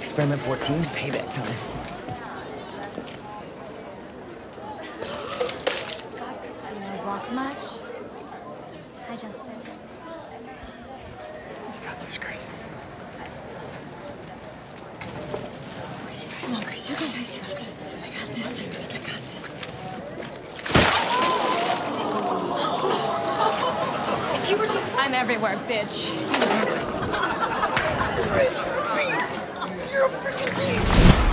Experiment 14, payback time. God, Christina, rock much? Hi, Justin. You got this, Chris. Come on, Chris, you got this. I got this. I got this. You were just... I'm everywhere, bitch. Chris, you're a beast! You're a freaking beast!